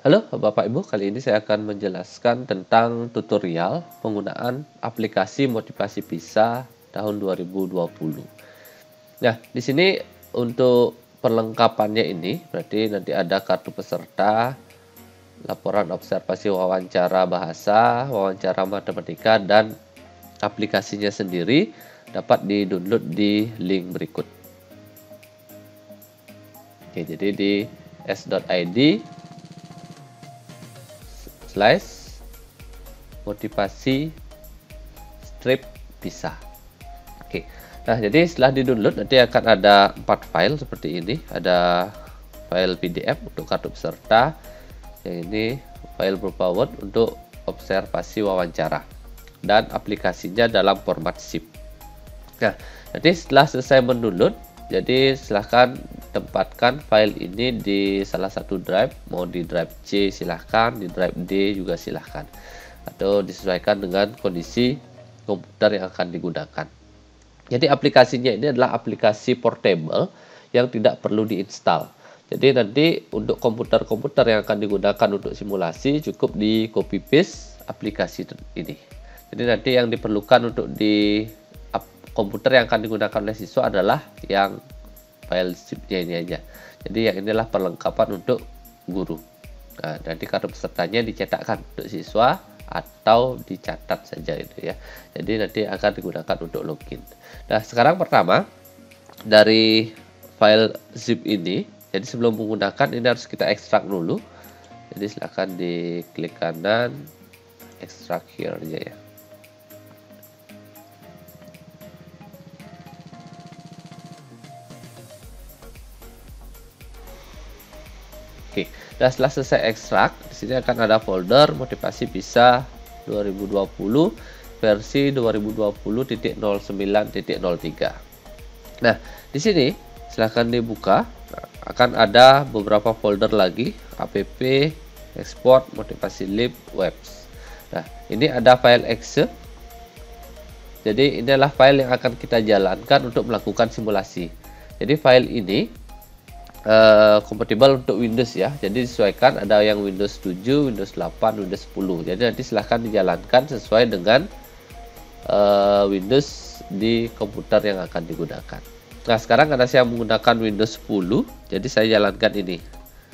Halo Bapak Ibu, kali ini saya akan menjelaskan tentang tutorial penggunaan aplikasi motivasi PISA tahun 2020. Nah, di sini untuk perlengkapannya ini berarti nanti ada kartu peserta, laporan observasi wawancara bahasa, wawancara matematika, dan aplikasinya sendiri dapat di-download di link berikut. Oke, jadi di s.id motivasi strip PISA. Oke. Nah, jadi setelah di-download nanti akan ada 4 file seperti ini. Ada file PDF untuk kartu peserta. Yang ini file berupa Word untuk observasi wawancara. Dan aplikasinya dalam format zip. Nah, nanti setelah selesai mendownload, jadi silahkan tempatkan file ini di salah satu drive, mau di drive C silahkan, di drive D juga silahkan, atau disesuaikan dengan kondisi komputer yang akan digunakan. Jadi aplikasinya ini adalah aplikasi portable yang tidak perlu diinstal. Jadi nanti untuk komputer-komputer yang akan digunakan untuk simulasi cukup di copy paste aplikasi ini. Jadi nanti yang diperlukan untuk di komputer yang akan digunakan oleh siswa adalah yang file zip-nya ini aja. Jadi yang inilah perlengkapan untuk guru. Nah, nanti kartu pesertanya dicetakkan untuk siswa atau dicatat saja itu ya. Jadi nanti akan digunakan untuk login. Nah, sekarang pertama dari file zip ini, jadi sebelum menggunakan ini harus kita ekstrak dulu. Jadi silakan diklik kanan, ekstrak here aja ya. Oke, dan setelah selesai ekstrak, di sini akan ada folder motivasi PISA 2020 versi 2020.09.03. Nah, di sini silahkan dibuka. Akan ada beberapa folder lagi, app, export, motivasi lib, webs. Nah, ini ada file exe. Jadi ini adalah file yang akan kita jalankan untuk melakukan simulasi. Jadi file ini kompatibel untuk Windows ya. Jadi disesuaikan, ada yang Windows 7, Windows 8, Windows 10. Jadi nanti silahkan dijalankan sesuai dengan Windows di komputer yang akan digunakan. Nah, sekarang karena saya menggunakan Windows 10, jadi saya jalankan ini.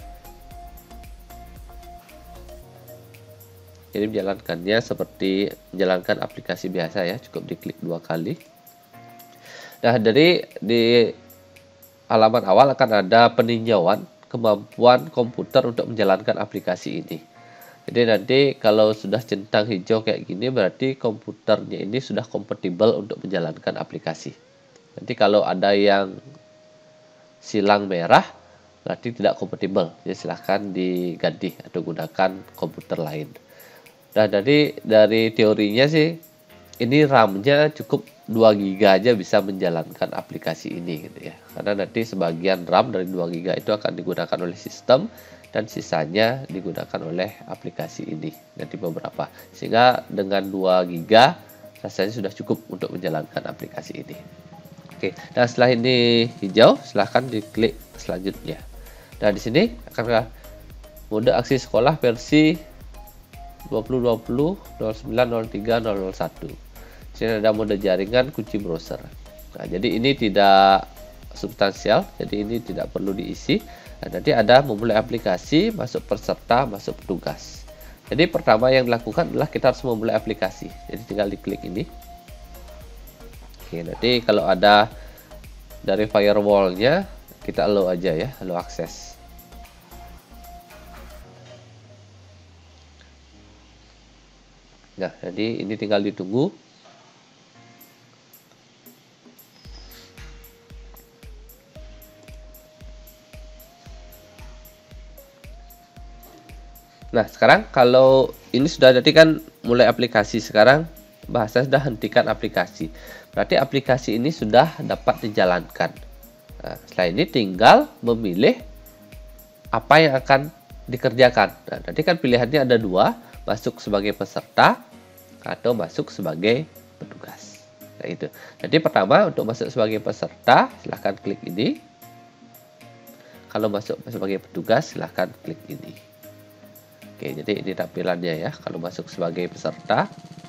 Jadi menjalankannya seperti menjalankan aplikasi biasa ya, cukup diklik 2 kali. Nah, dari di halaman awal akan ada peninjauan kemampuan komputer untuk menjalankan aplikasi ini. Jadi nanti kalau sudah centang hijau kayak gini berarti komputernya ini sudah kompatibel untuk menjalankan aplikasi. Nanti kalau ada yang silang merah berarti tidak kompatibel. Jadi silahkan diganti atau gunakan komputer lain. Nah, dari teorinya sih ini RAM-nya cukup 2 GB aja bisa menjalankan aplikasi ini gitu ya. Karena nanti sebagian RAM dari 2 GB itu akan digunakan oleh sistem dan sisanya digunakan oleh aplikasi ini nanti beberapa. Sehingga dengan 2 GB rasanya sudah cukup untuk menjalankan aplikasi ini. Oke, nah setelah ini hijau silahkan diklik selanjutnya. Nah, di sini akan mode aksi sekolah versi 2020 0903 001. Sini ada mode jaringan, kunci browser. Nah, jadi ini tidak substansial, jadi ini tidak perlu diisi. Nah, nanti ada memulai aplikasi, masuk peserta, masuk petugas. Jadi pertama yang dilakukan adalah kita harus memulai aplikasi. Jadi tinggal diklik ini. Oke, nanti kalau ada dari firewall-nya kita allow aja ya, allow akses. Nah, jadi ini tinggal ditunggu. Nah, sekarang kalau ini sudah tadi kan mulai aplikasi, sekarang bahasa sudah hentikan aplikasi. Berarti aplikasi ini sudah dapat dijalankan. Nah, setelah ini tinggal memilih apa yang akan dikerjakan. Nah, nanti kan pilihannya ada 2, masuk sebagai peserta atau masuk sebagai petugas. Nah, itu. Jadi pertama untuk masuk sebagai peserta, silahkan klik ini. Kalau masuk sebagai petugas, silahkan klik ini. Oke, jadi ini tampilannya ya kalau masuk sebagai peserta.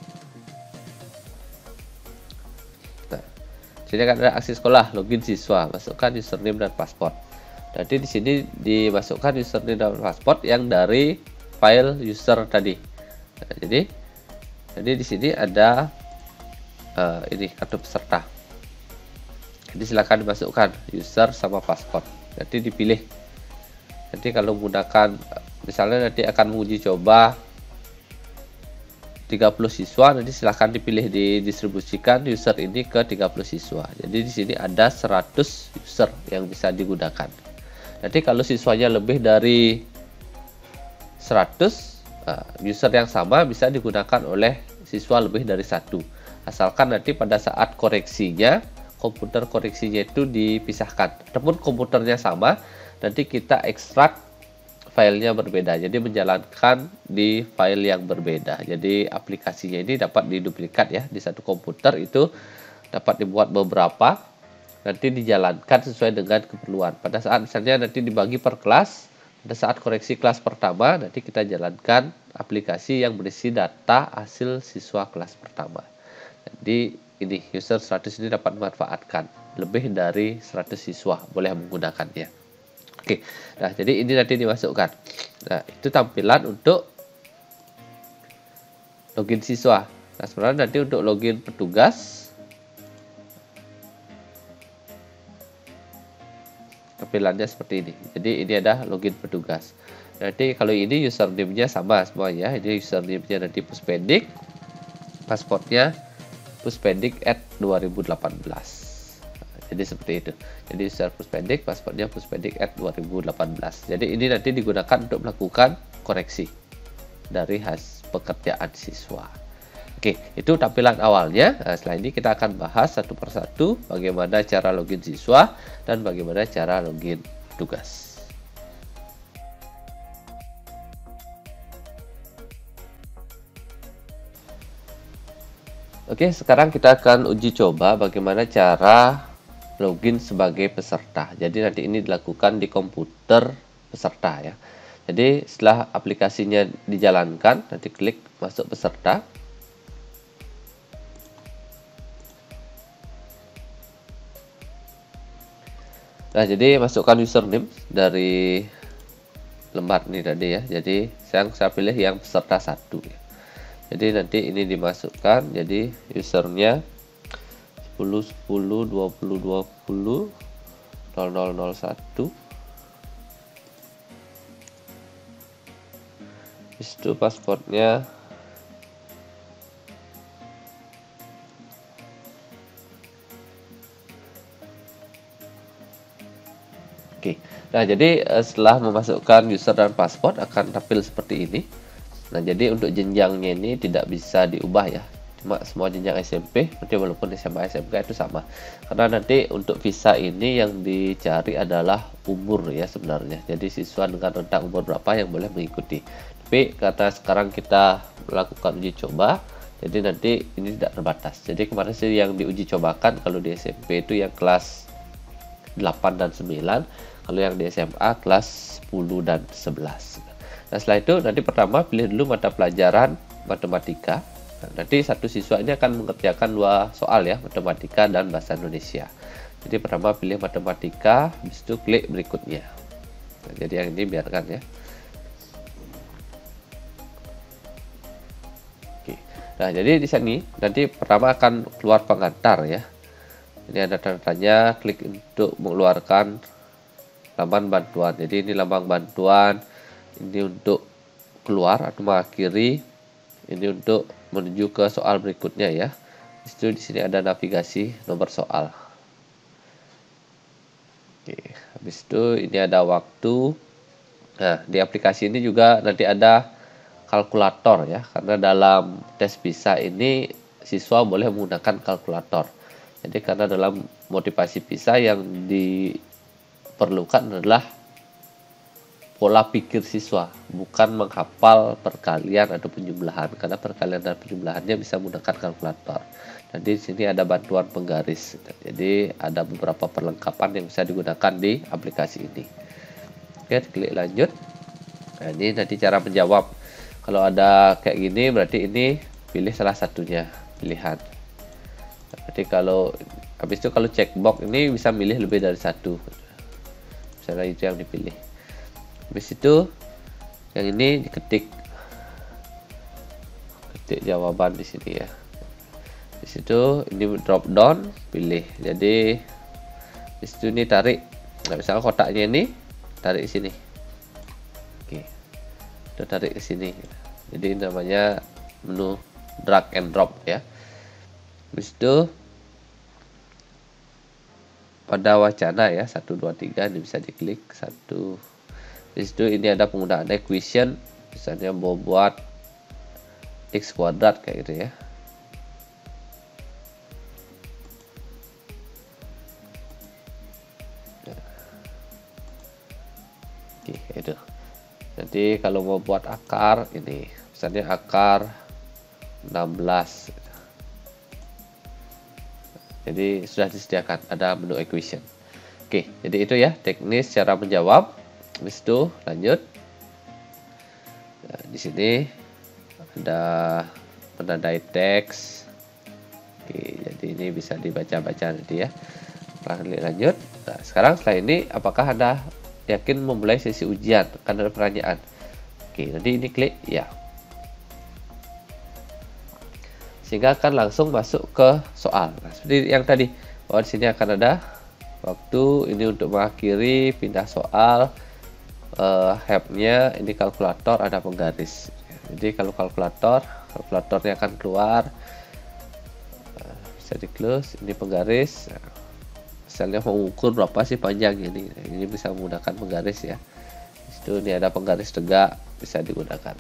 Nah, sini akan ada aksi sekolah, login siswa, masukkan username dan password. Nanti di sini dimasukkan username dan password yang dari file user tadi. Nah, jadi di sini ada ini kartu peserta. Jadi silakan dimasukkan user sama password. Nanti dipilih. Nanti kalau menggunakan misalnya nanti akan menguji coba 30 siswa, nanti silahkan dipilih didistribusikan user ini ke 30 siswa. Jadi di sini ada 100 user yang bisa digunakan. Nanti kalau siswanya lebih dari 100, user yang sama bisa digunakan oleh siswa lebih dari 1. Asalkan nanti pada saat koreksinya, komputer koreksinya itu dipisahkan. Ataupun komputernya sama, nanti kita ekstrak filenya berbeda, jadi menjalankan di file yang berbeda. Jadi aplikasinya ini dapat diduplikat ya di satu komputer, itu dapat dibuat beberapa, nanti dijalankan sesuai dengan keperluan. Pada saat misalnya nanti dibagi per kelas, pada saat koreksi kelas pertama nanti kita jalankan aplikasi yang berisi data hasil siswa kelas pertama. Jadi ini user 100 ini dapat memanfaatkan lebih dari 100 siswa boleh menggunakannya. Oke, nah jadi ini nanti dimasukkan. Nah itu tampilan untuk login siswa. Nah sebenarnya nanti untuk login petugas, tampilannya seperti ini. Jadi ini ada login petugas. Nanti kalau ini username-nya sama semuanya. Ini username-nya nanti Puspendik, password-nya puspendik@2018. Jadi seperti itu. Jadi user Puspendik, passwordnya puspendik@2018. Jadi ini nanti digunakan untuk melakukan koreksi dari hasil pekerjaan siswa. Oke, itu tampilan awalnya. Nah, setelah ini kita akan bahas satu persatu bagaimana cara login siswa dan bagaimana cara login tugas. Oke, sekarang kita akan uji coba bagaimana cara login sebagai peserta. Jadi nanti ini dilakukan di komputer peserta ya. Jadi setelah aplikasinya dijalankan, nanti klik masuk peserta. Nah, jadi masukkan username dari lembar ini tadi ya. Jadi saya pilih yang peserta 1 ya. Jadi nanti ini dimasukkan, jadi usernya 10 10 20 20 0001. Itu passwordnya oke. Nah jadi setelah memasukkan user dan password akan tampil seperti ini. Nah jadi untuk jenjangnya ini tidak bisa diubah ya, cuma semua jenjang SMP, nanti walaupun SMA SMK itu sama, karena nanti untuk visa ini yang dicari adalah umur ya sebenarnya. Jadi siswa dengan rentang umur berapa yang boleh mengikuti, tapi karena sekarang kita melakukan uji coba, jadi nanti ini tidak terbatas. Jadi kemarin sih yang diuji cobakan kalau di SMP itu yang kelas 8 dan 9, kalau yang di SMA kelas 10 dan 11. Nah setelah itu nanti pertama pilih dulu mata pelajaran matematika. Nah, nanti satu siswa ini akan mengerjakan 2 soal ya, matematika dan bahasa Indonesia. Jadi pertama pilih matematika, habis itu klik berikutnya. Nah, jadi yang ini biarkan ya. Oke. Nah jadi di sini nanti pertama akan keluar pengantar ya. Ini ada tanda-tandanya, klik untuk mengeluarkan laman bantuan. Jadi ini lambang bantuan, ini untuk keluar atau mengakhiri, ini untuk menuju ke soal berikutnya ya. Itu di sini ada navigasi nomor soal. Oke, habis itu ini ada waktu. Nah, di aplikasi ini juga nanti ada kalkulator ya, karena dalam tes PISA ini siswa boleh menggunakan kalkulator. Jadi karena dalam motivasi PISA yang diperlukan adalah pola pikir siswa, bukan menghafal perkalian atau penjumlahan, karena perkalian dan penjumlahannya bisa menggunakan kalkulator. Dan di sini ada bantuan penggaris, jadi ada beberapa perlengkapan yang bisa digunakan di aplikasi ini. Oke, klik lanjut. Nah, ini nanti cara menjawab Kalau ada kayak gini berarti ini pilih salah satunya pilihan. Berarti kalau habis itu kalau checkbox ini bisa milih lebih dari satu. Misalnya itu yang dipilih. Habis itu yang ini ketik jawaban di sini ya. Di situ ini drop down pilih. Jadi di situ ini tarik. Nah, misalnya kotaknya ini tarik ke sini. Oke. Udah tarik ke sini. Jadi namanya menu drag and drop ya. Habis itu pada wacana ya 1 2 3 ini bisa diklik satu. Habis itu ini ada penggunaan equation, misalnya mau buat x kuadrat kayak gitu ya. Oke, itu. Nanti kalau mau buat akar ini, misalnya akar 16. Jadi sudah disediakan ada menu equation. Oke, jadi itu ya teknis cara menjawab. Habis itu lanjut. Nah, di sini ada penandai teks. Oke, jadi ini bisa dibaca-baca nanti ya. Lanjut. Nah, sekarang setelah ini apakah Anda yakin memulai sesi ujian? Akan ada pertanyaan. Oke, nanti ini klik ya. Sehingga akan langsung masuk ke soal. Nah, seperti yang tadi, bahwa di sini akan ada waktu ini untuk mengakhiri, pindah soal, helpnya ini kalkulator, ada penggaris. Jadi kalau kalkulatornya akan keluar, bisa di close, ini penggaris. Misalnya mau ukur berapa sih panjang ini bisa menggunakan penggaris ya. Itu ini ada penggaris tegak, bisa digunakan.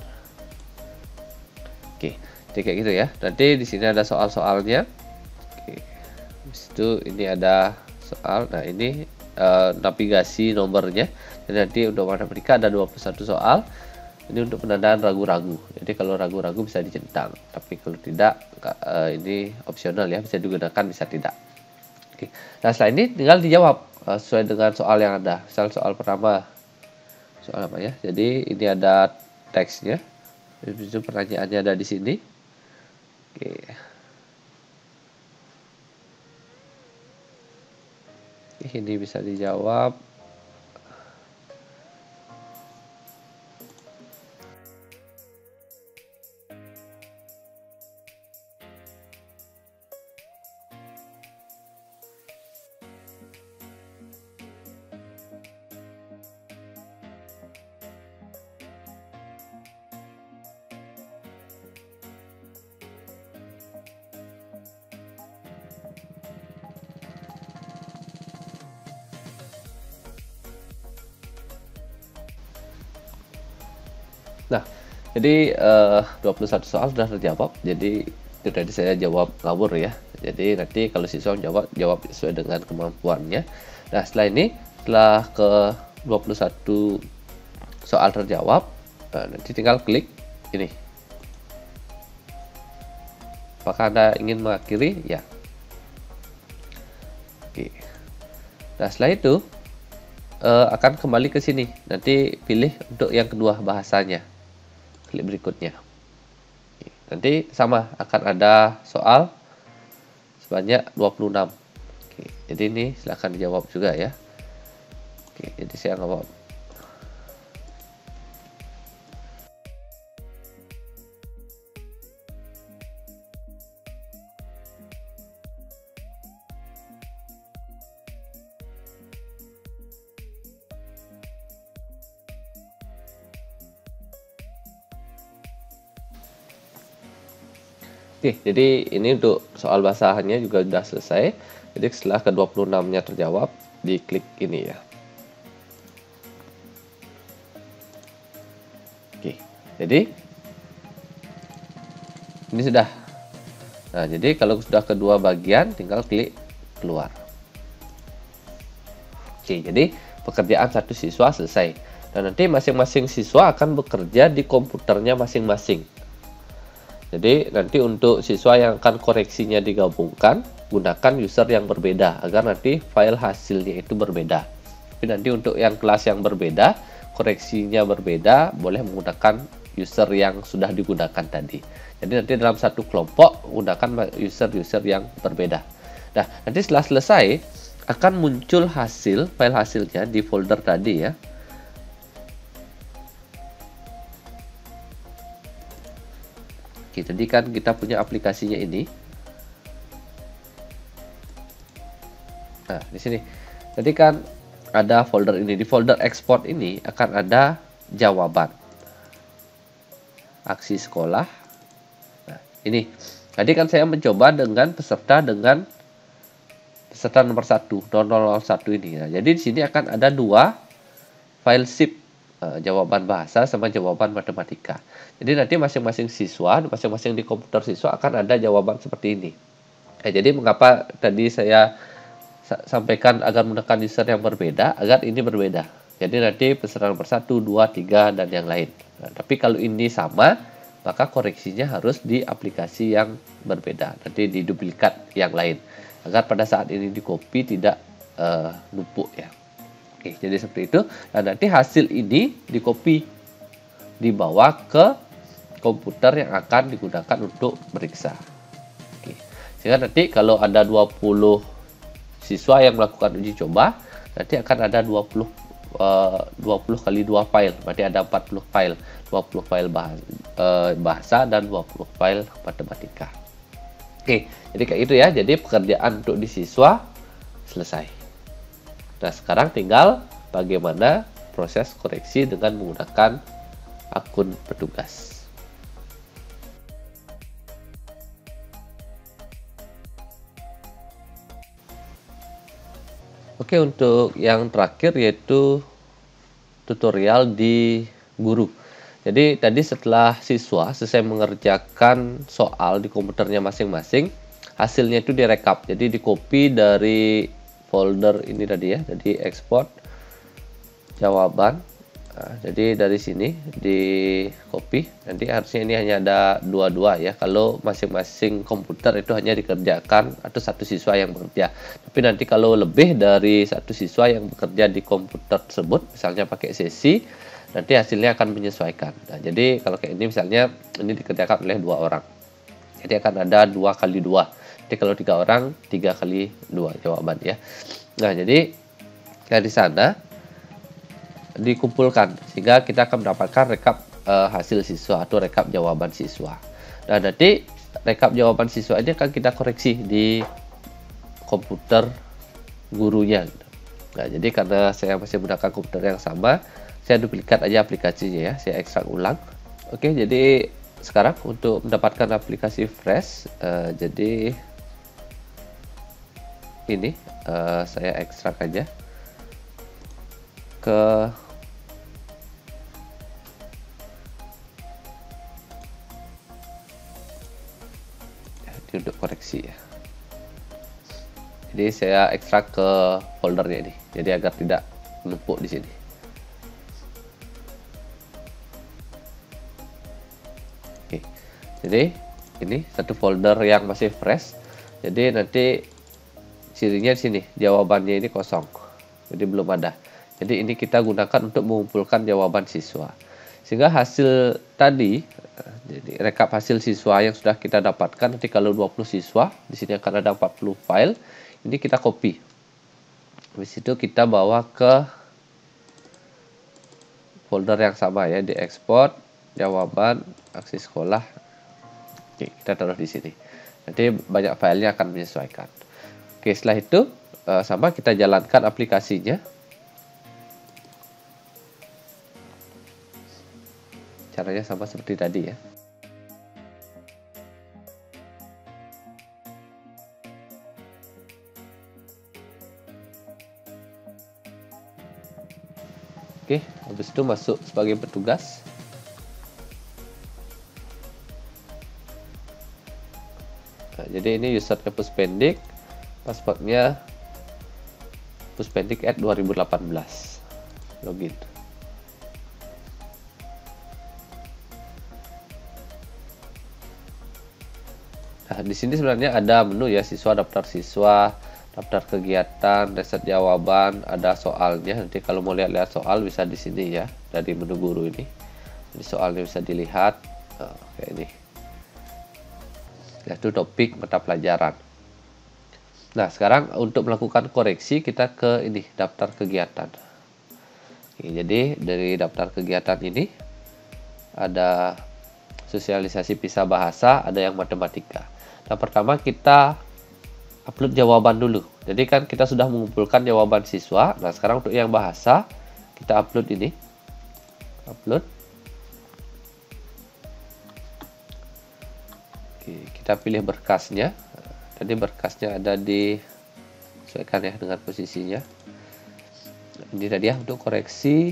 Oke. Jadi kayak gitu ya. Nanti di sini ada soal-soalnya. Oke. Habis itu ini ada soal. Nah, ini navigasi nomornya. Dan nanti untuk matematika ada 21 soal. Ini untuk penandaan ragu-ragu. Jadi kalau ragu-ragu bisa dicentang. Tapi kalau tidak ini opsional ya, bisa digunakan bisa tidak. Oke. Nah, setelah ini tinggal dijawab sesuai dengan soal yang ada. Misal soal pertama. Soal apa ya? Jadi ini ada teksnya. Itu pertanyaannya ada di sini. Oke. Ini bisa dijawab. Nah, jadi 21 soal sudah terjawab. Jadi itu tadi saya jawab ngawur ya. Jadi nanti kalau siswa jawab sesuai dengan kemampuannya. Nah, setelah ke 21 soal terjawab, nanti tinggal klik ini. Apakah Anda ingin mengakhiri? Ya. Oke. Nah, setelah itu akan kembali ke sini. Nanti pilih untuk yang kedua bahasanya. Klik berikutnya. Nanti sama akan ada soal sebanyak 26. Oke, jadi ini silahkan dijawab juga ya. Oke, jadi saya jawab. Oke, jadi ini untuk soal bahasannya juga sudah selesai. Jadi setelah ke-26-nya terjawab, diklik ini ya. Oke, jadi ini sudah. Nah, jadi kalau sudah kedua bagian, tinggal klik keluar. Oke, jadi pekerjaan satu siswa selesai. Dan nanti masing-masing siswa akan bekerja di komputernya masing-masing. Jadi nanti untuk siswa yang akan koreksinya digabungkan, gunakan user yang berbeda agar nanti file hasilnya itu berbeda. Tapi nanti untuk yang kelas yang berbeda, koreksinya berbeda, boleh menggunakan user yang sudah digunakan tadi. Jadi nanti dalam satu kelompok gunakan user-user yang berbeda. Nah, nanti setelah selesai akan muncul file hasilnya di folder tadi ya. Oke, jadi kan kita punya aplikasinya ini. Nah, di sini. Jadi kan ada folder ini. Di folder export ini akan ada jawaban. Aksi sekolah. Nah, ini. Tadi kan saya mencoba dengan peserta nomor 1, 001 ini. Nah, jadi di sini akan ada dua file zip, jawaban bahasa sama jawaban matematika. Jadi nanti masing-masing siswa, masing-masing di komputer siswa akan ada jawaban seperti ini. Jadi mengapa tadi saya sampaikan agar menggunakan user yang berbeda, agar ini berbeda. Jadi nanti peserta nomor 1, 2, 3, dan yang lain. Nah, tapi kalau ini sama, maka koreksinya harus di aplikasi yang berbeda. Nanti di duplikat yang lain. Agar pada saat ini di copy tidak numpuk ya. Oke, jadi seperti itu. Dan nanti hasil ini di copy, dibawa ke komputer yang akan digunakan untuk meriksa. Oke. Sehingga nanti kalau ada 20 siswa yang melakukan uji coba, nanti akan ada 20 kali 2 file, berarti ada 40 file, 20 file bahasa dan 20 file matematika. Oke, jadi kayak itu ya. Jadi pekerjaan untuk di siswa selesai. Nah, sekarang tinggal bagaimana proses koreksi dengan menggunakan akun petugas. Oke, untuk yang terakhir yaitu tutorial di guru. Jadi tadi setelah siswa selesai mengerjakan soal di komputernya masing-masing, hasilnya itu direkap. Jadi di copy dari folder ini tadi ya, jadi export jawaban. Nah, jadi dari sini di copy. Nanti harusnya ini hanya ada dua ya. Kalau masing-masing komputer itu hanya dikerjakan atau satu siswa yang bekerja. Tapi nanti kalau lebih dari satu siswa yang bekerja di komputer tersebut, misalnya pakai sesi, nanti hasilnya akan menyesuaikan. Nah, jadi kalau kayak ini misalnya ini dikerjakan oleh 2 orang. Jadi akan ada 2 kali 2. Jadi kalau 3 orang 3 kali 2 jawaban ya. Nah, jadi dari sana dikumpulkan sehingga kita akan mendapatkan rekap hasil siswa atau rekap jawaban siswa. Nah, nanti rekap jawaban siswa ini akan kita koreksi di komputer gurunya. Nah, jadi karena saya masih menggunakan komputer yang sama, saya duplikat aja aplikasinya ya, saya ekstrak ulang. Oke, jadi sekarang untuk mendapatkan aplikasi Fresh, jadi ini saya ekstrak aja ke untuk koreksi ya. Jadi saya ekstrak ke foldernya ini, jadi agar tidak menumpuk di sini. Oke, jadi ini satu folder yang masih fresh. Jadi nanti cirinya di sini jawabannya ini kosong, jadi belum ada. Jadi ini kita gunakan untuk mengumpulkan jawaban siswa. Sehingga hasil tadi, jadi rekap hasil siswa yang sudah kita dapatkan, nanti kalau 20 siswa, di sini akan ada 40 file, ini kita copy. Habis itu kita bawa ke folder yang sama ya, di export, jawaban, aksi sekolah. Oke, kita taruh di sini. Nanti banyak filenya akan menyesuaikan. Oke, setelah itu sama kita jalankan aplikasinya. Caranya sama seperti tadi ya. Oke, habis itu masuk sebagai petugas. Nah, jadi ini usernya Puspendik, passwordnya puspendik@2018, login. Nah, di sini sebenarnya ada menu ya, siswa, daftar siswa, daftar kegiatan, reset jawaban, ada soalnya. Nanti kalau mau lihat-lihat soal bisa di sini ya, dari menu guru ini. Jadi soalnya bisa dilihat kayak ini, yaitu topik mata pelajaran. Nah, sekarang untuk melakukan koreksi kita ke ini, daftar kegiatan. Oke, jadi dari daftar kegiatan ini ada sosialisasi PISA bahasa, ada yang matematika. Nah, pertama kita upload jawaban dulu. Jadi kan kita sudah mengumpulkan jawaban siswa. Nah, sekarang untuk yang bahasa kita upload ini. Upload. Oke, kita pilih berkasnya. Tadi berkasnya ada di sesuaikan ya dengan posisinya. Ini tadi ya untuk koreksi,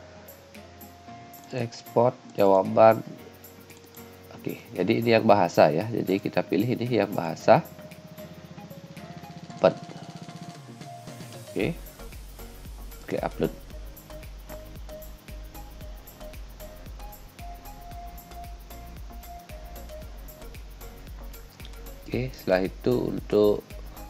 ekspor jawaban. Oke, jadi ini yang bahasa ya. Jadi kita pilih ini yang bahasa. Oke, klik upload. Oke, setelah itu untuk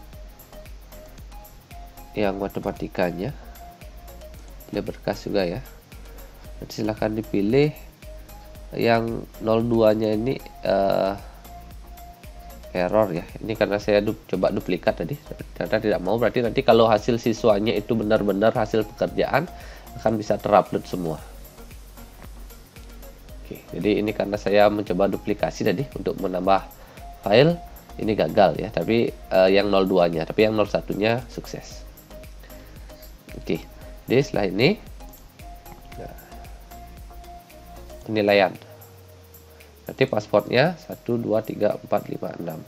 yang matematikanya pilih berkas juga ya. Nanti silahkan dipilih yang 02-nya ini error ya. Ini karena saya coba duplikat tadi, ternyata tidak mau. Berarti nanti kalau hasil siswanya itu benar-benar hasil pekerjaan akan bisa terupload semua. Oke, jadi ini karena saya mencoba duplikasi tadi untuk menambah file, ini gagal ya, tapi yang 02-nya, tapi yang 01-nya sukses. Oke, jadi setelah ini penilaian. Nanti pasportnya 1, 2, 3, 4, 5, 6.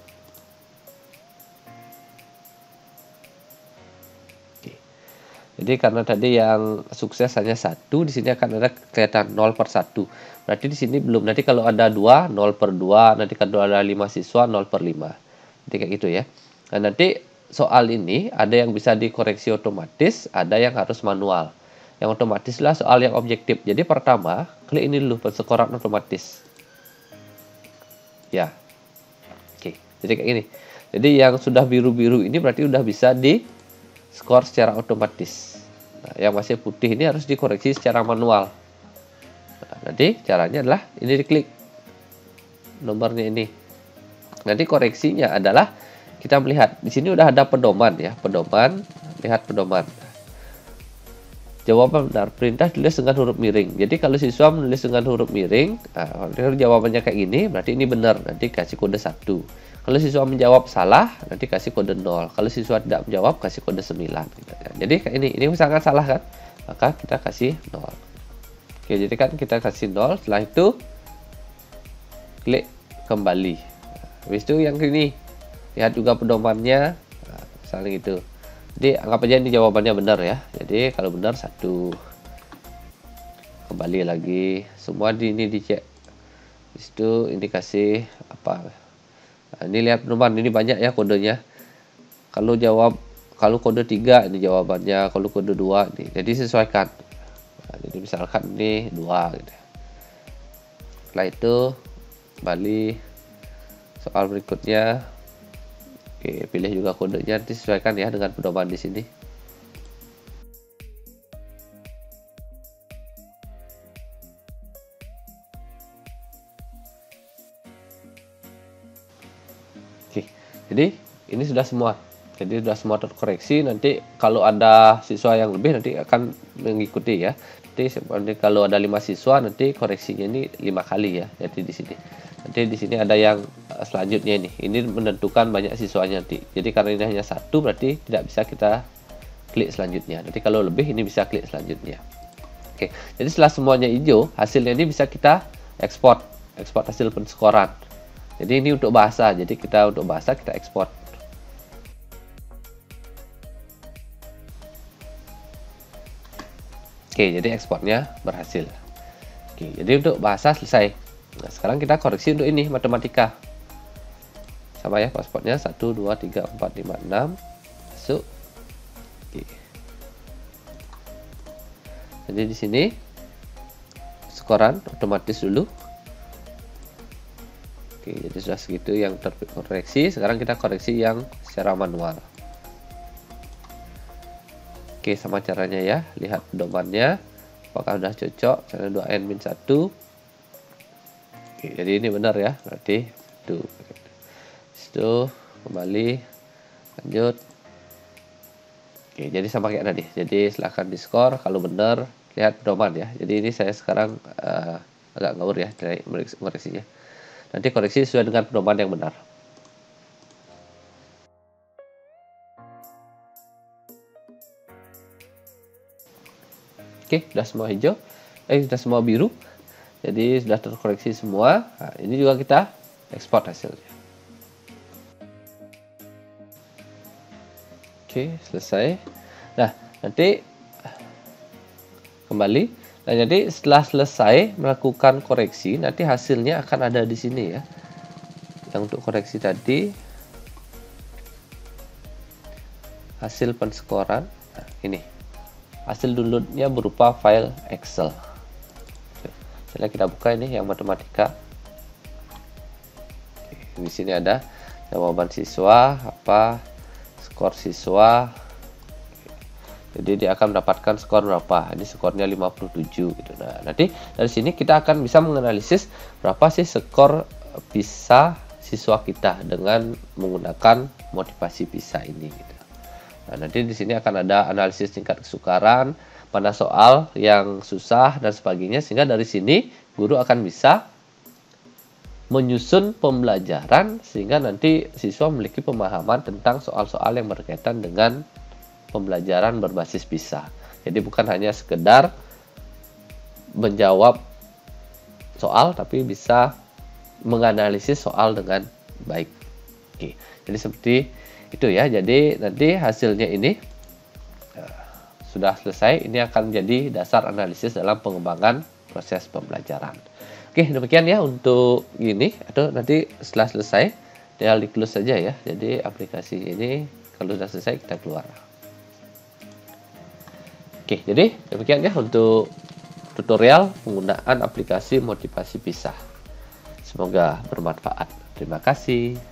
Oke. Jadi karena tadi yang sukses hanya 1, di sini akan ada kelihatan 0/1. Berarti di sini belum. Nanti kalau ada 2, 0/2. Nanti kalau ada 5 siswa, 0/5. Jadi kayak gitu ya. Nah, nanti soal ini ada yang bisa dikoreksi otomatis, ada yang harus manual. Yang otomatis lah soal yang objektif. Jadi pertama, klik ini dulu, persekoran otomatis. Ya. Oke, jadi kayak gini. Jadi yang sudah biru-biru ini berarti udah bisa di skor secara otomatis. Nah, yang masih putih ini harus dikoreksi secara manual. Nah, nanti caranya adalah ini diklik nomornya ini. Nanti koreksinya adalah kita melihat di sini udah ada pedoman ya, pedoman, lihat pedoman. Jawaban benar, perintah tulis dengan huruf miring. Jadi kalau siswa menulis dengan huruf miring, nah, kalau jawabannya kayak gini, berarti ini benar, nanti kasih kode 1. Kalau siswa menjawab salah, nanti kasih kode 0. Kalau siswa tidak menjawab, kasih kode 9. Gitu. Jadi kayak ini sangat salah kan? Maka kita kasih 0. Oke, jadi kan kita kasih 0, setelah itu klik kembali. Habis itu yang ini, lihat juga pedomannya, nah, misalnya gitu. Jadi anggap aja ini jawabannya benar ya. Jadi kalau benar 1, kembali lagi, semua ini dicek. Habis itu ini kasih apa? Nah, ini lihat pedoman, ini banyak ya kodenya. Kalau kode 3 ini jawabannya, kalau kode 2 nih. Jadi sesuaikan. Nah, jadi misalkan ini 2 gitu. Setelah itu kembali soal berikutnya. Oke, pilih juga kodenya, nanti sesuaikan ya dengan pedoman di sini. Oke, jadi ini sudah semua. Jadi sudah semua terkoreksi. Nanti kalau ada siswa yang lebih nanti akan mengikuti ya. Nanti kalau ada 5 siswa nanti koreksinya ini 5 kali ya. Jadi di sini. Nanti di sini ada yang selanjutnya ini. Ini menentukan banyak siswanya nanti. Jadi karena ini hanya 1 berarti tidak bisa kita klik selanjutnya. Nanti kalau lebih ini bisa klik selanjutnya. Oke. Jadi setelah semuanya hijau, hasilnya ini bisa kita ekspor hasil penskoran. Jadi ini untuk bahasa. Jadi kita untuk bahasa kita ekspor. Oke, jadi ekspornya berhasil. Oke, jadi untuk bahasa selesai. Nah, sekarang kita koreksi untuk ini matematika. Sama ya, paspornya 1, 2, 3, 4, 5, 6. Masuk. Oke. Jadi di sini skoran otomatis dulu. Oke, jadi sudah segitu yang terkoreksi. Sekarang kita koreksi yang secara manual. Oke, sama caranya ya. Lihat pedomannya. Apakah sudah cocok? Channel 2n-1. Oke, jadi ini benar ya, berarti itu. Itu kembali lanjut. Oke, jadi sama kayak tadi. Jadi silahkan di skor kalau benar, lihat pedoman ya. Jadi ini saya sekarang agak ngawur ya koreksinya. Nanti koreksi sesuai dengan pedoman yang benar. Oke, sudah semua hijau. Sudah semua biru. Jadi sudah terkoreksi semua. Nah, ini juga kita ekspor hasilnya. Oke, selesai. Nah, nanti kembali. Nah, jadi setelah selesai melakukan koreksi, nanti hasilnya akan ada di sini ya. Yang untuk koreksi tadi, hasil penskoran. Nah, ini hasil downloadnya berupa file Excel. Misalnya kita buka ini yang matematika. Oke, di sini ada jawaban siswa, skor siswa. Jadi dia akan mendapatkan skor berapa? Ini skornya 57 gitu. Nah, nanti dari sini kita akan bisa menganalisis berapa sih skor PISA siswa kita dengan menggunakan motivasi PISA ini gitu. Nah, nanti di sini akan ada analisis tingkat kesukaran, mana soal yang susah dan sebagainya, sehingga dari sini guru akan bisa menyusun pembelajaran sehingga nanti siswa memiliki pemahaman tentang soal-soal yang berkaitan dengan pembelajaran berbasis PISA. Jadi bukan hanya sekedar menjawab soal, tapi bisa menganalisis soal dengan baik. Oke, jadi seperti itu ya. Jadi nanti hasilnya ini sudah selesai. Ini akan menjadi dasar analisis dalam pengembangan proses pembelajaran. Oke, demikian ya untuk ini. Atau nanti setelah selesai tinggal di close saja ya. Jadi aplikasi ini kalau sudah selesai kita keluar. Oke, jadi demikian ya untuk tutorial penggunaan aplikasi motivasi PISA. Semoga bermanfaat. Terima kasih.